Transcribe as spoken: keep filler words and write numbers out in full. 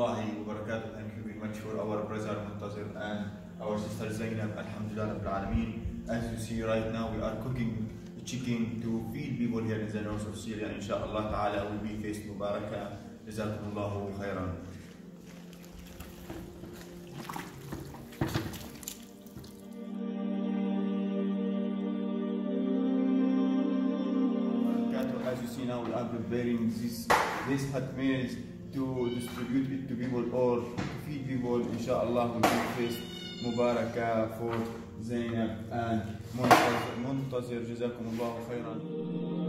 warahmatullahi wabarakatuh. Thank you very much for our brother Muntazir and our sister Zainab. Alhumdulillah Rabbil Aameen. As you see right now, we are cooking chicken to feed people here in the north of Syria. Inshallah ta'ala will be feast mubarakah. Jazakumullahu khairan. As you see now, we are preparing this this hot meals to distribute it to people or to feed people. Inshallah, we will feast mubarakah for Zainab and Muntazir. Jazakumullahu khairan.